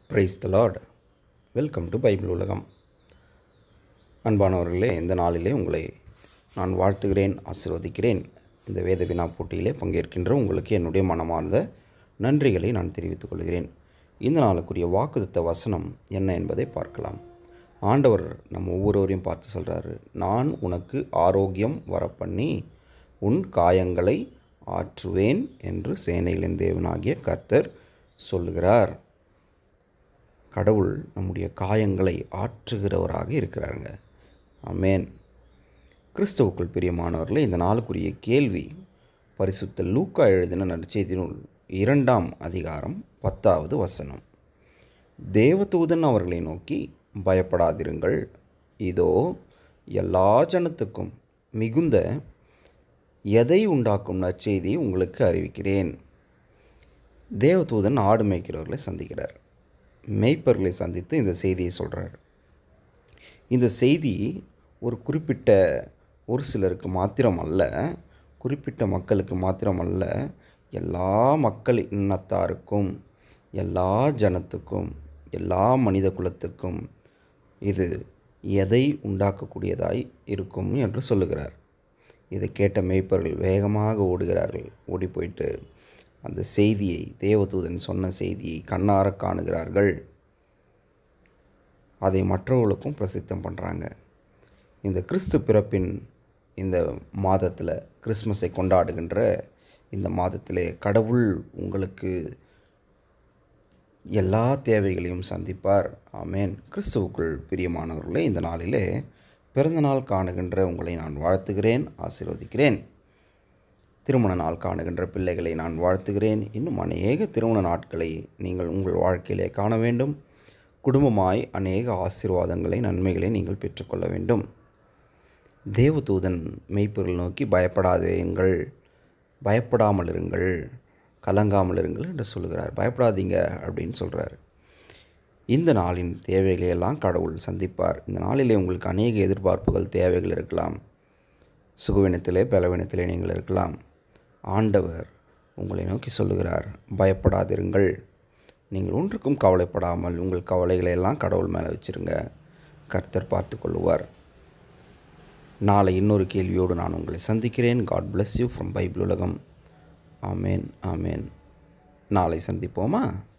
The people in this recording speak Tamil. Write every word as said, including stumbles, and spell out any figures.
Price the lord. Welcome to Bible உலகம். அன்பானவர்களே, இந்த நாளிலே உங்களை நான் வாழ்த்துகிறேன், ஆசீர்வதிக்கிறேன். இந்த வேத வினா போட்டியிலே பங்கேற்கின்ற உங்களுக்கு என்னுடைய மனமார்ந்த நன்றிகளை நான் தெரிவித்துக் கொள்கிறேன். இந்த நாளுக்குரிய வாக்குத்தத்த வசனம் என்ன என்பதை பார்க்கலாம். ஆண்டவர் நம்ம ஒவ்வொருவரையும் பார்த்து சொல்கிறாரு, நான் உனக்கு ஆரோக்கியம் வரப்பண்ணி உன் காயங்களை ஆற்றுவேன் என்று சேனைகளின் தேவனாகிய கர்த்தர் சொல்லுகிறார். கடவுள் நம்முடைய காயங்களை ஆற்றுகிறவராக இருக்கிறாருங்க. ஆமேன். கிறிஸ்துவுக்குள் பிரியமானவர்களே, இந்த நாளுக்குரிய கேள்வி பரிசுத்த லூக்கா எழுதின நற்செய்தி நூல் இரண்டாம் அதிகாரம் பத்தாவது வசனம். தேவதூதன் அவர்களை நோக்கி, பயப்படாதிருங்கள், இதோ எல்லா ஜனத்துக்கும் மிகுந்த எதை உண்டாக்கும் நற்செய்தி உங்களுக்கு அறிவிக்கிறேன். தேவதூதன் ஆடு மேய்க்கிறவர்களை சந்திக்கிறார். மேய்ப்பர்களை சந்தித்து இந்த செய்தியை சொல்கிறார். இந்த செய்தி ஒரு குறிப்பிட்ட ஒரு சிலருக்கு மாத்திரம் அல்ல, குறிப்பிட்ட மக்களுக்கு மாத்திரம் அல்ல, எல்லா மக்கள் இனத்தாருக்கும், எல்லா ஜனத்துக்கும், எல்லா மனித குலத்துக்கும் இது எதை உண்டாக்கக்கூடியதாய் இருக்கும் என்று சொல்லுகிறார். இதை கேட்ட மேய்ப்பர்கள் வேகமாக ஓடுகிறார்கள். ஓடி போயிட்டு அந்த செய்தியை, தேவதூதன் சொன்ன செய்தியை கண்ணார காணுகிறார்கள். அதை மற்றவர்களுக்கும் பிரசித்தம் பண்ணுறாங்க. இந்த கிறிஸ்து பிறப்பின் இந்த மாதத்தில், கிறிஸ்மஸை கொண்டாடுகின்ற இந்த மாதத்திலே கடவுள் உங்களுக்கு எல்லா தேவைகளையும் சந்திப்பார். ஆமேன். கிறிஸ்துவுக்குள் பிரியமானவர்களே, இந்த நாளிலே பிறந்தநாள் காணுகின்ற உங்களை நான் வாழ்த்துகிறேன், ஆசீர்வதிக்கிறேன். திருமண நாள் காணுகின்ற பிள்ளைகளை நான் வாழ்த்துகிறேன். இன்னும் அநேக திருமண நாட்களை நீங்கள் உங்கள் வாழ்க்கையிலே காண வேண்டும். குடும்பமாய் அநேக ஆசீர்வாதங்களை, நன்மைகளை நீங்கள் பெற்றுக்கொள்ள வேண்டும். தேவதூதன் மெய்ப்பொருள் நோக்கி, பயப்படாதீர்கள், பயப்படாமல் இருங்கள், கலங்காமல் இருங்கள் என்று சொல்கிறார். பயப்படாதீங்க அப்படின்னு சொல்கிறார். இந்த நாளின் தேவைகளை எல்லாம் கடவுள் சந்திப்பார். இந்த நாளிலே உங்களுக்கு அநேக எதிர்பார்ப்புகள், தேவைகள் இருக்கலாம். சுகவீனத்திலே, பலவீனத்திலே நீங்கள் இருக்கலாம். ஆண்டவர் உங்களை நோக்கி சொல்லுகிறார், பயப்படாதிருங்கள். நீங்கள் ஒன்றுக்கும் கவலைப்படாமல் உங்கள் கவலைகளை எல்லாம் கடவுள் மேலே வச்சுருங்க. கர்த்தர் பார்த்து கொள்ளுவார். நாளை இன்னொரு கேள்வியோடு நான் உங்களை சந்திக்கிறேன். God bless you from Bible உலகம். ஆமேன், ஆமேன். நாளை சந்திப்போமா?